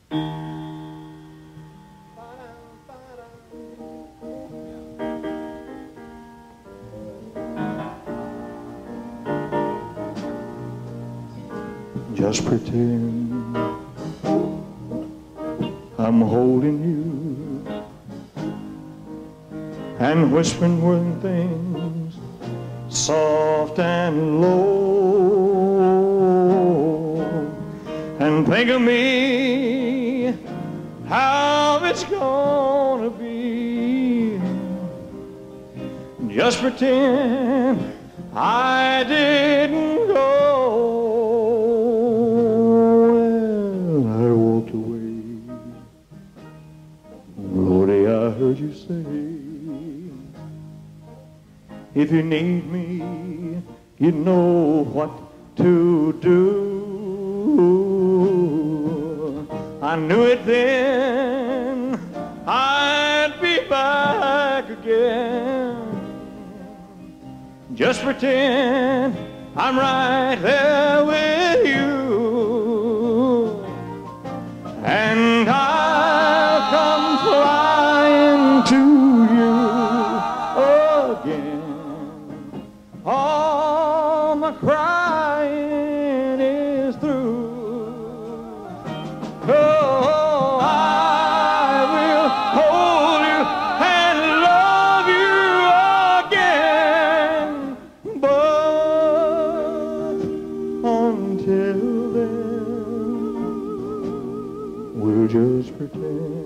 Just pretend I'm holding you and whispering things soft and low, and think of me, how it's gonna be. Just pretend I didn't go. Heard you say, if you need me, you know what to do. I knew it then, I'd be back again. Just pretend I'm right there with you, and I'll come flying to you again. All my crying is through. Oh, I will hold you and love you again. But until then, we'll just pretend.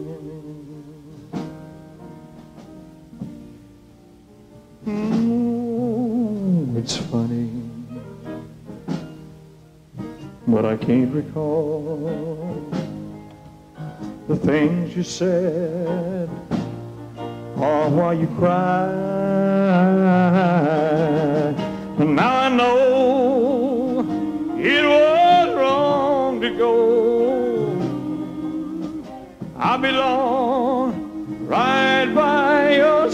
It's funny, but I can't recall the things you said or why you cried. And now I know it was wrong to go. I belong right by your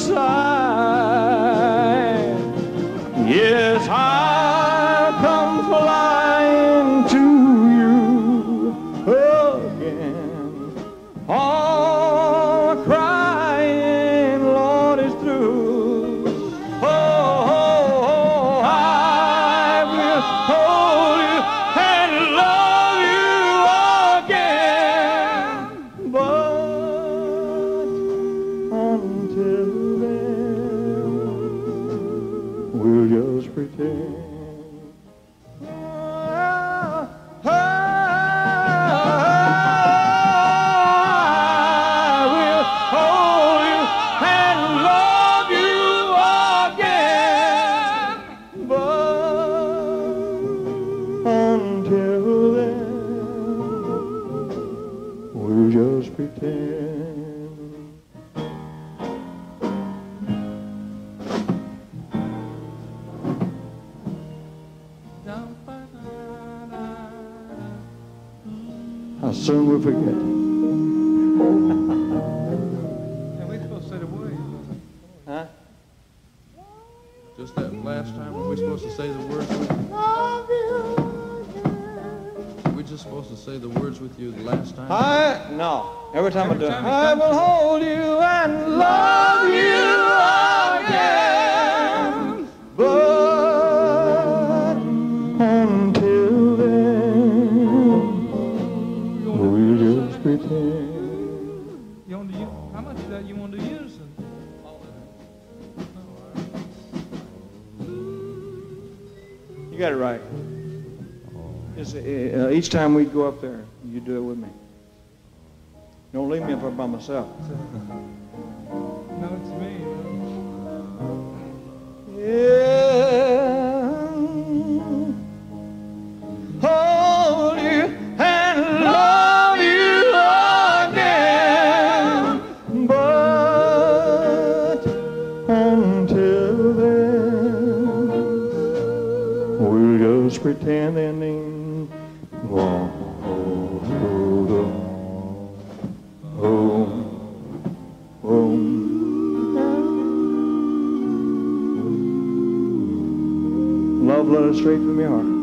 side. Yes, I'll come flying to you again. All the crying, Lord, is through. Oh, oh, oh, I will hold you and love you again. But until then, we'll just pretend. I will hold you and love you again. But until then, we'll just pretend. How soon we forget. And we supposed to say the words. Huh? Just that last time, were we supposed to say the words with you? We're just supposed to say the words with you the last time? No. Every time I do it. time I will hold you and love you again. But until then, we'll just pretend. You want to use, how much of that you want to use? You got it right. Just, each time we go up there, you do it with me. Don't leave me up there by myself. No, it's me. Yeah. Hold you and love you again. But until then, we'll just pretend ending. Love letter straight from your heart.